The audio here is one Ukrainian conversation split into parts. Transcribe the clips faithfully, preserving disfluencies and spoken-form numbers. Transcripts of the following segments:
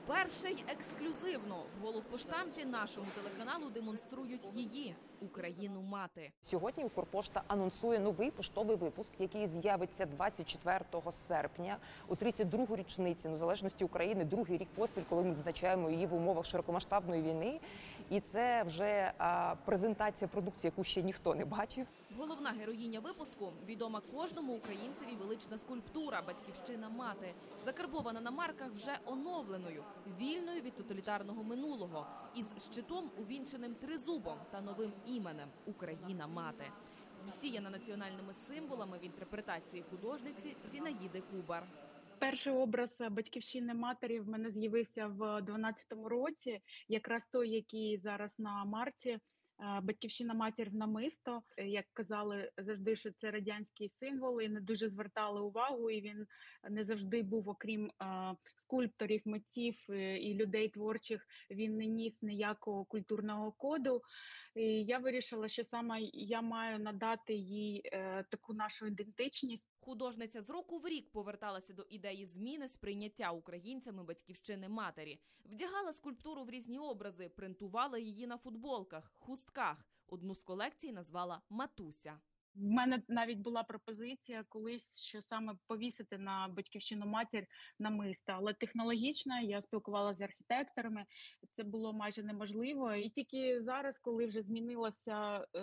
Вперше й ексклюзивно в головпоштамті нашому телеканалу демонструють її – Україну-мати. Сьогодні Укрпошта анонсує новий поштовий випуск, який з'явиться двадцять четвертого серпня у тридцять другу річниці незалежності України, другий рік поспіль, коли ми відзначаємо її в умовах широкомасштабної війни. І це вже а, презентація продукції, яку ще ніхто не бачив. Головна героїня випуску – відома кожному українцеві велична скульптура «Батьківщина-мати», закарбована на марках вже оновленою, вільною від тоталітарного минулого, із щитом, увінченим тризубом та новим іменем «Україна-мати». Всіяна національними символами в інтерпретації художниці Зінаїди Кубар. Перший образ батьківщини-матері в мене з'явився в дванадцятому році, якраз той, який зараз на марці. Батьківщина-матір в намисто, як казали завжди, що це радянський символ, і не дуже звертали увагу, і він не завжди був, окрім а, скульпторів, митців і людей творчих, він не ніс ніякого культурного коду. І я вирішила, що саме я маю надати їй е, таку нашу ідентичність. Художниця з року в рік поверталася до ідеї зміни сприйняття українцями батьківщини-матері. Вдягала скульптуру в різні образи, принтувала її на футболках, хустках. Одну з колекцій назвала «Матуся». В мене навіть була пропозиція колись, що саме повісити на батьківщину-матір намисто. Але технологічно я спілкувалася з архітекторами, це було майже неможливо. І тільки зараз, коли вже змінилася е,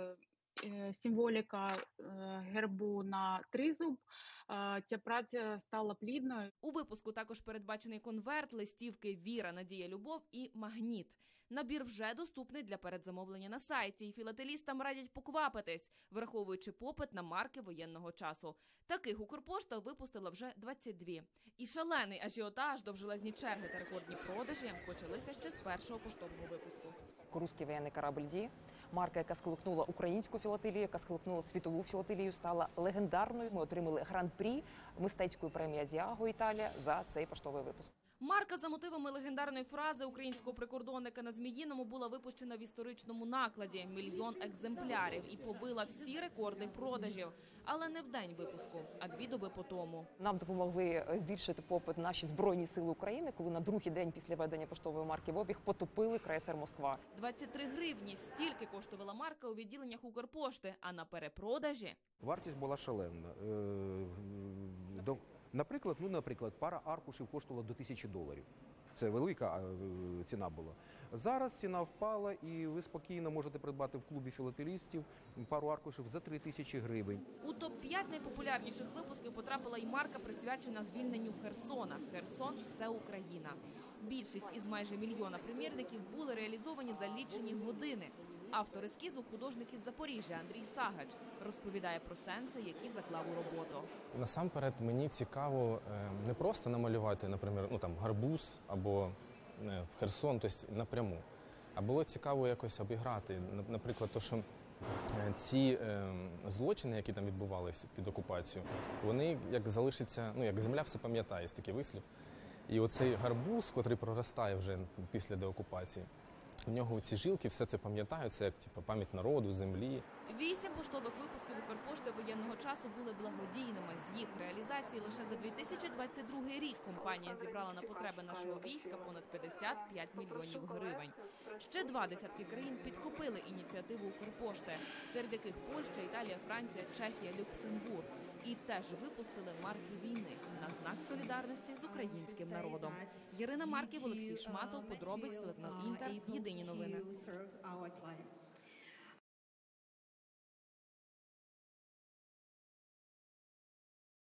е, символіка е, гербу на тризуб, е, ця праця стала плідною. У випуску також передбачений конверт, листівки «Віра, надія, любов» і «Магніт». Набір вже доступний для передзамовлення на сайті, і філателістам радять поквапитись, враховуючи попит на марки воєнного часу. Таких Укрпошта випустила вже двадцять дві. І шалений ажіотаж, довжелезні черги та рекордні продажі почалися ще з першого поштового випуску. Русський воєнний корабль «Ді», марка, яка сколихнула українську філателію, яка сколихнула світову філателію, стала легендарною. Ми отримали гран-прі мистецької премії «Азіаго» Італія за цей поштовий випуск. Марка за мотивами легендарної фрази українського прикордонника на Зміїному була випущена в історичному накладі – мільйон екземплярів, і побила всі рекорди продажів. Але не в день випуску, а дві доби по тому. Нам допомогли збільшити попит наші Збройні сили України, коли на другий день після введення поштової марки в обіг потопили крейсер «Москва». двадцять три гривні – стільки коштувала марка у відділеннях Укрпошти, а на перепродажі… Вартість була шаленна. До... Наприклад, ну, наприклад, пара аркушів коштувала до тисячі доларів. Це велика ціна була. Зараз ціна впала, і ви спокійно можете придбати в клубі філателістів пару аркушів за три тисячі гривень. У топ п'ять найпопулярніших випусків потрапила й марка, присвячена звільненню Херсона. Херсон – це Україна. Більшість із майже мільйона примірників були реалізовані за лічені години. Автор ескізу – художник із Запоріжжя Андрій Сагач. Розповідає про сенси, які заклав у роботу. Насамперед мені цікаво не просто намалювати, наприклад, ну, там, гарбуз або Херсон, тобто напряму. А було цікаво якось обіграти. Наприклад, то, що ці е, злочини, які там відбувалися під окупацією, вони як залишаться, ну, як земля все пам'ятає, є такий вислів. І оцей гарбуз, котрий проростає вже після деокупації, в нього ці жилки все це пам'ятають, це як типу, пам'ять народу, землі. Вісім поштових випусків Укрпошти воєнного часу були благодійними. З їх реалізації лише за дві тисячі двадцять другий рік компанія зібрала на потреби нашого війська понад п'ятдесят п'ять мільйонів гривень. Ще два десятки країн підхопили ініціативу Укрпошти, серед яких Польща, Італія, Франція, Чехія, Люксембург. І теж випустили марки війни на знак солідарності з українським народом. Ірина Марків, Олексій Шматов, подробиць, телеканал Інтер, єдині новини.